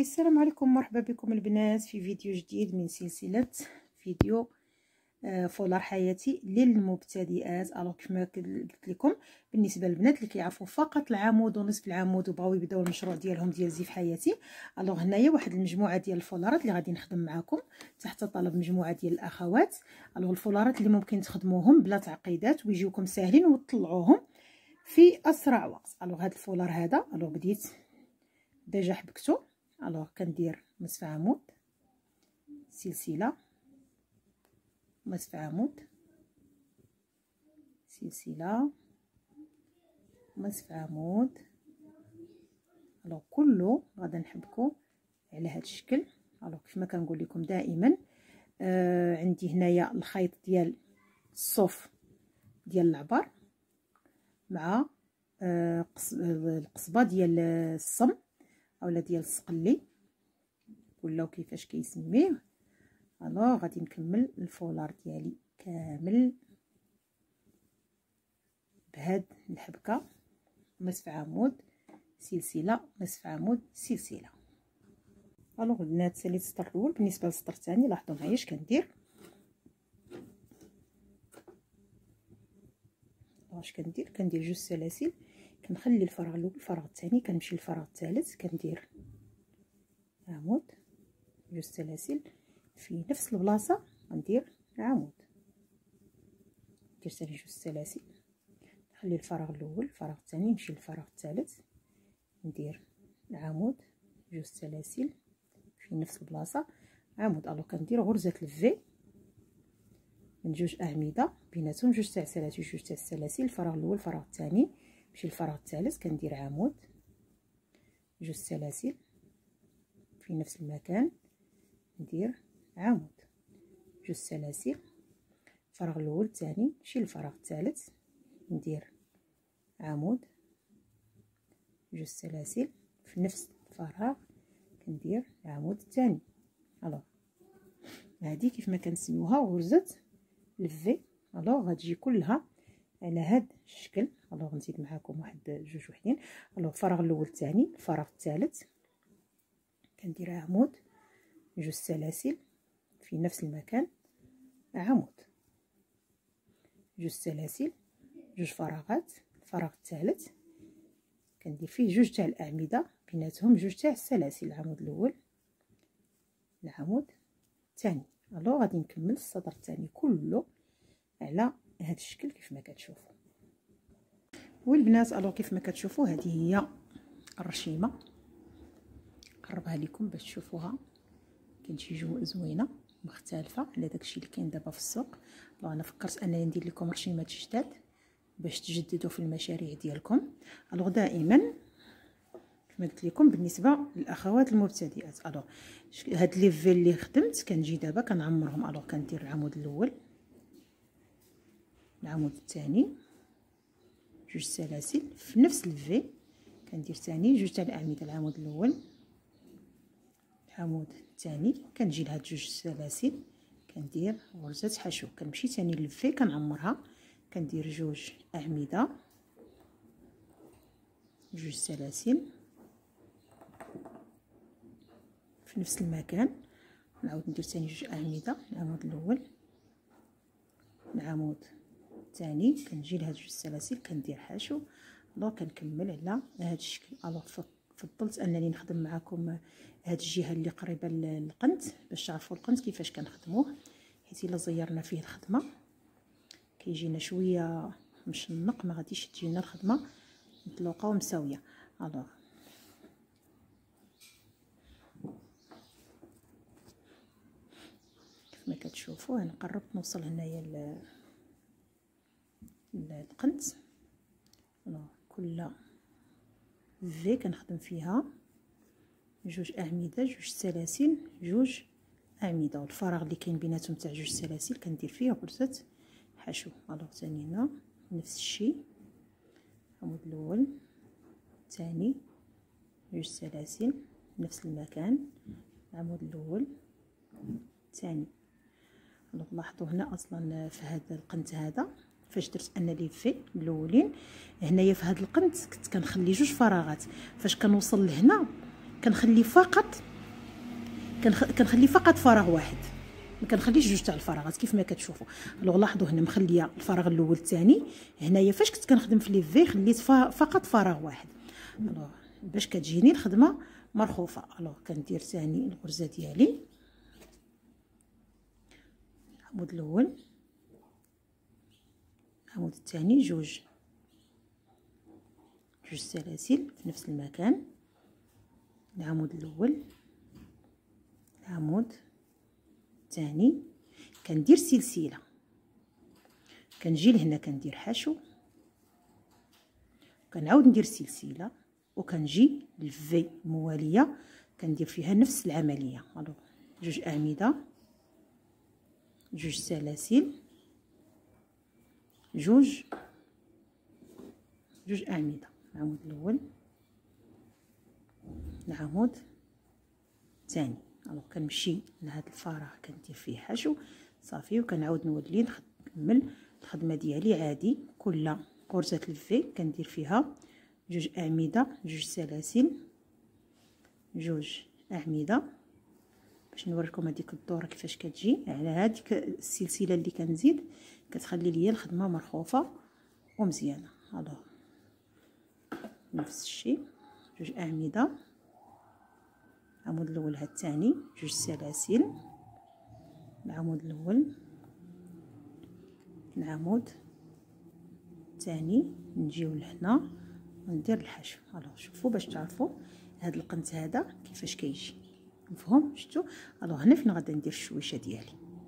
السلام عليكم، مرحبا بكم البنات في فيديو جديد من سلسله فيديو فولار حياتي للمبتدئات. الوغ كما قلت لكم بالنسبه للبنات اللي كيعرفوا فقط العمود ونصف العمود وبغاو يبداو المشروع ديالهم ديال زيف حياتي، الوغ هنايا واحد المجموعه ديال الفولارات اللي غادي نخدم معكم تحت طلب مجموعه ديال الاخوات. الوغ الفولارات اللي ممكن تخدموهم بلا تعقيدات ويجيوكم ساهلين وتطلعوهم في اسرع وقت. الوغ هذا الفولار هذا الوغ بديت ديجا حبكته. الوغ كندير نصف عمود، سلسله، نصف عمود، سلسله، نصف عمود. الوغ كله غادا نحبكو على هذا الشكل. الوغ كيف ما كنقول لكم دائما عندي هنايا الخيط ديال الصوف ديال العبر مع القصبه ديال الصم اولا ديال الصقلي ولا كيفاش كيسميه. الوغ غادي نكمل الفولار ديالي كامل بهاد الحبكه، نصف عمود، سلسله، نصف عمود، سلسله. الوغ البنات ساليت السطر الاول. بالنسبه للسطر الثاني لاحظوا معايا اش كندير. كندير جوج سلاسل، كنخلي الفراغ الاول، الفراغ الثاني كنمشي للفراغ الثالث، كندير عمود، جوج سلاسل في نفس البلاصه غندير عمود، ندير ثاني جوج سلاسل، نخلي الفراغ الاول، الفراغ الثاني نمشي للفراغ الثالث، ندير عمود، جوج سلاسل في نفس البلاصه عمود. الو كندير غرزه الفي من جوج اعمده بيناتهم جوج تاع سلاسل، جوج تاع السلاسل، الفراغ الاول، الفراغ الثاني، نمشي للفراغ الثالث، كندير عمود، جوج سلاسل في نفس المكان، ندير عمود، جوج سلاسل، الفراغ الاول الثاني، نمشي للفراغ الثالث، ندير عمود، جوج سلاسل في نفس الفراغ، كندير عمود الثاني. الوغ هذه كيف ما كنسميوها غرزه الفي. الوغ غتجي كلها على هذا الشكل. الوغ نزيد معكم واحد جوج وحدين. الوغ الفراغ الاول الثاني، الفراغ الثالث، كندير عمود، جوج سلاسل في نفس المكان، عمود، جوج سلاسل، جوج فراغات، الفراغ الثالث كندير فيه جوج تاع الاعمده بيناتهم جوج تاع السلاسل، العمود الاول، العمود الثاني. الو غادي نكمل السطر الثاني كله على هذا الشكل كيف ما كتشوفوا. والبنات الو كيف ما كتشوفوا هذه هي الرشيمه، نقربها لكم باش تشوفوها. كتجي زوينه مختلفه على داكشي اللي كاين دابا في السوق. انا فكرت انني ندير لكم رشيمات جداد باش تجددوا في المشاريع ديالكم. الوغ دائما كما قلت لكم بالنسبه للاخوات المبتدئات، الوغ هاد لي في اللي خدمت كنجي دابا كنعمرهم. الوغ كندير العمود الاول، العمود الثاني، جوج سلاسل في نفس الفي، كندير ثاني جوج تاع الاعمده، العمود الاول، العمود الثاني، كنجي لهاد جوج سلاسل، كندير غرزه حشو، كنمشي ثاني للفي كنعمرها، كندير جوج اعمده، جوج سلاسل في نفس المكان، نعاود ندير ثاني جوج اعمده، العمود الاول، العمود الثاني، كنجي لهاد جوج سلاسل كندير حشو. الو كنكمل على هذا الشكل. الو فضلت انني نخدم معكم هاد الجهه اللي قريبه للقنت باش تعرفوا القنت كيفاش كنخدموه، حيت الا زيرنا فيه الخدمه كيجينا شويه مشنق، ما غاديش تجينا الخدمه مطلوقه ومساويه. الوغ كيف ما كتشوفوا انا قربت نوصل هنايا للقنت. الوغ كل في كنخدم فيها جوج اعمده، جوج سلاسل، جوج اعمده، والفراغ اللي كاين بيناتهم تاع جوج سلاسل كندير فيه غرزه حشو. الوغ ثاني هنا نفس الشيء، العمود الاول، الثاني، جوج سلاسل نفس المكان، العمود الاول، الثاني. الوغ لاحظوا هنا اصلا في هذا القنت هذا فاش درت انا لي في الاولين هنايا في هذا القنت كنت كنخلي جوج فراغات، فاش كنوصل لهنا كنخلي فقط كنخلي فقط فراغ واحد، ما كنخليش جوج تاع الفراغات كيف ما كتشوفوا. الوغ لاحظوا هنا مخليه الفراغ الاول الثاني. هنايا فاش كنت كنخدم في لي في خليت فقط فراغ واحد. الوغ باش كتجيني الخدمه مرخوفه. الوغ كندير ثاني الغرزه ديالي، العمود الاول، العمود الثاني، جوج سلاسل في نفس المكان، العمود الاول، العمود الثاني، كندير سلسله، كنجي لهنا كندير حشو، كنعاود ندير سلسله، وكنجي للفي مواليه كندير فيها نفس العمليه. الوغ جوج اعمده، جوج سلاسل، جوج اعمده، العمود الاول، العمود الثاني. الوغ كنمشي لهذا الفراغ كندير فيه حشو صافي، وكنعاود نولي نكمل الخدمه ديالي عادي. كل غرزه الفي كندير فيها جوج اعمده، جوج سلاسل، جوج اعمده، باش نوريكم هذيك الدوره كيفاش كتجي على هذيك السلسله اللي كنزيد، كتخلي ليا الخدمه مرخوفه ومزيانه. الوغ نفس الشيء، جوج اعمده، العمود الاول هاد الثاني، جوج سلاسل، العمود الاول، العمود الثاني، نجيو لهنا وندير الحشو. الوغ شوفوا باش تعرفوا هاد القنت هذا كيفاش كيجي، مفهوم؟ شفتوا؟ الوغ هنا فين غادي ندير الشويشه ديالي.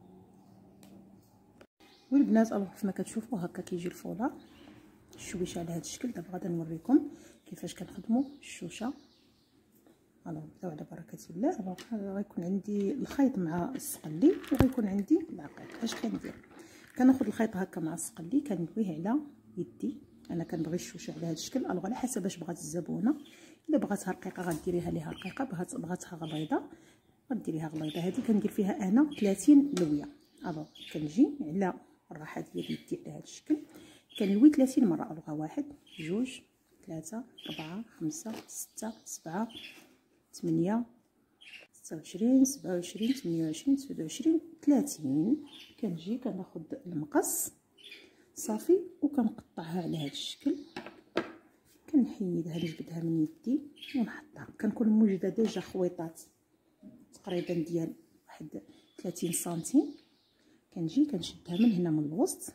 والبنات الوغ كيف ما كتشوفوا هكا كيجي الفولار الشويشه على هذا الشكل. دابا غادي نوريكم كيفاش كنخدموا الشوشه. الوغ نبداو على بركه الله. الوغ غيكون عندي الخيط مع السقلي، وغيكون عندي العقيق. اش كندير؟ كناخذ الخيط هكا مع السقلي كندويه على يدي. انا كنبغي الشوشه على هذا الشكل. الوغ على حسب اش بغات الزبونه، الا بغاتها رقيقه غديريها ليها رقيقه، بغاتها غليظه غديريها غليظه. هذه كندير فيها انا 30 لويه. الوغ كنجي على الراحه ديال يدي على هذا الشكل، كنلوي 30 مره. الوغ واحد، جوج، ثلاثة، أربعة، خمسة، ستة، سبعة، 8، 26، 27، 28، 29، 30. كنجي كناخذ المقص صافي وكنقطعها على هذا الشكل، كنحيدها نجبدها من يدي ونحطها. كنكون موجده ديجا خويطات تقريبا ديال واحد 30 سنتيم. كنجي كنشدها من هنا من الوسط،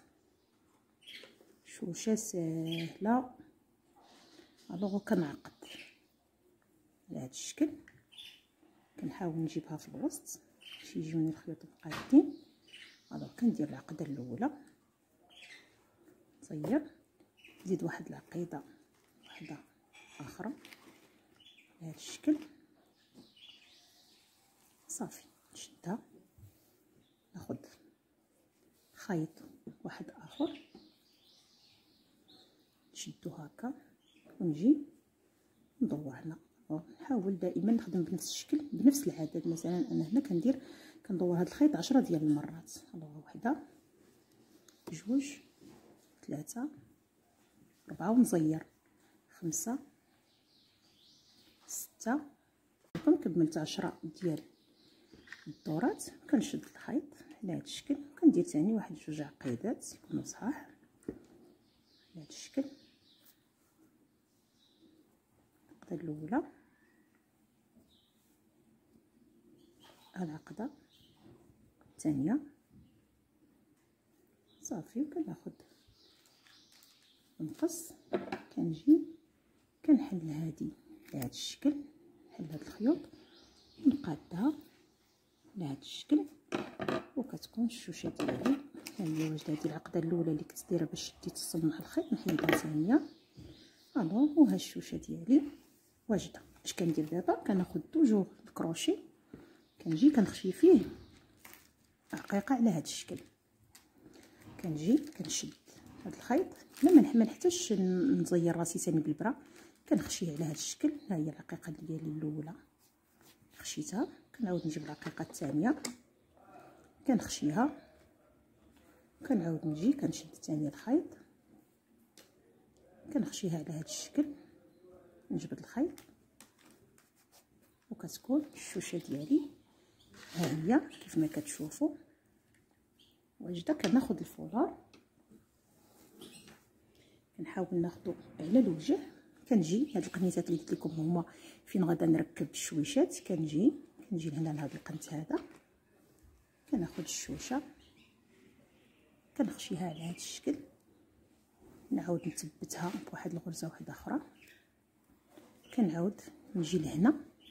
شوشه ساهله. الوغ كنعقد على هذا الشكل، كنحاول نجيبها في الوسط باش يجوني الخيوط مقادين. الوغ كندير العقده الاولى، نصير نزيد واحد العقيده واحده اخرى بهذا الشكل صافي، نشدها، ناخذ خيط واحد اخر نشدو هكا ونجي ندور هنا. نحاول دائما نخدم بنفس الشكل بنفس العدد. مثلا انا هنا كندور هذا الخيط 10 ديال المرات. الوغ وحده، جوج، ثلاثة، 4 ونزير، 5، 6. كملت 10 ديال الدورات. كنشد الخيط على هذا الشكل، كندير ثاني واحد جوج عقيدات يكونوا صحاح على هذا الشكل. العقده الاولى، العقده الثانيه صافي. وكناخذ نقص، كنجي كنحل هذه على هذا الشكل، نحل هاد الخيوط ونقادها على هذا الشكل، وكتكون الشوشه ديالي ها هي واجده. هذه العقده الاولى اللي كنت دايره باش شديت تصلح الخيط نحيدها ثانيه. الوغ وها الشوشه ديالي واجده. اش كندير دابا؟ كناخذ توجور الكروشي، كنجي كنخشي فيه عقيقه على هذا الشكل، كنجي كنشد هذا الخيط. ما نحتاجش نزير راسي ثاني بالبرا، كنخشيه على هذا الشكل. ها هي العقيقه ديالي الاولى خشيتها، كنعاود نجيب العقيقه الثانيه كنخشيها، كنعاود نجي كنشد ثاني الخيط كنخشيها على هذا الشكل، نجبد الخيط، وكتكون الشوشه ديالي ها هي كيف ما كتشوفوا واجده. كناخذ الفولار كنحاول ناخذو على الوجه. كنجي هاد القنيتات اللي قلت لكم هما فين غادا نركب الشويشات. كنجي لهنا لهاد القنت هذا، كناخذ الشوشه كنخشيها على هاد الشكل، نعاود نثبتها بواحد الغرزه واحده اخرى. كنعاود نجي لهنا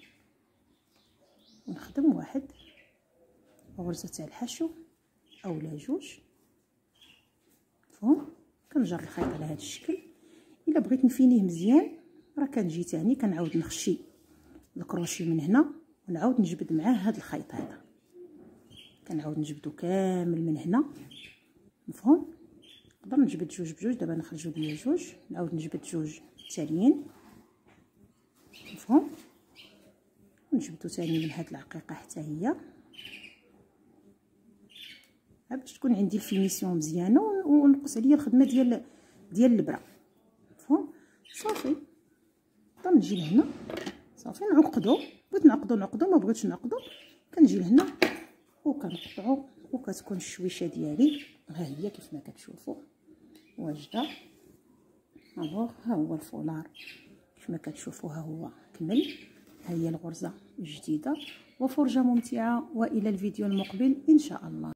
ونخدم واحد غرزه تاع الحشو اولا جوج. مفهوم؟ كنجر الخيط على هذا الشكل. الا بغيت نفينيه مزيان راه كنجي تاني كنعاود نخشي الكروشي من هنا ونعاود نجبد معاه هذا الخيط هذا، كنعاود نجبدو كامل من هنا. مفهوم؟ نقدر نجبد جوج بجوج. دابا نخرجوا ليا جوج، نعاود نجبد جوج التاليين. مفهوم؟ نجبدو تاني من هاد العقيقه حتى هي باش تكون عندي الفينيسيون مزيانه ونقص عليا الخدمه ديال البرا. مفهوم؟ صافي نقدر نجي لهنا صافي نعقدو. بغيت نعقدو ما بغيتش نعقدو كنجي لهنا وكنقطعو وكتكون الشويشه ديالي ها هي كيف ما كتشوفوا واجده. الوغ ها هو الفولار كيف ما كتشوفوا ها هو كمل. ها هي الغرزه الجديده وفرجه ممتعه، والى الفيديو المقبل ان شاء الله.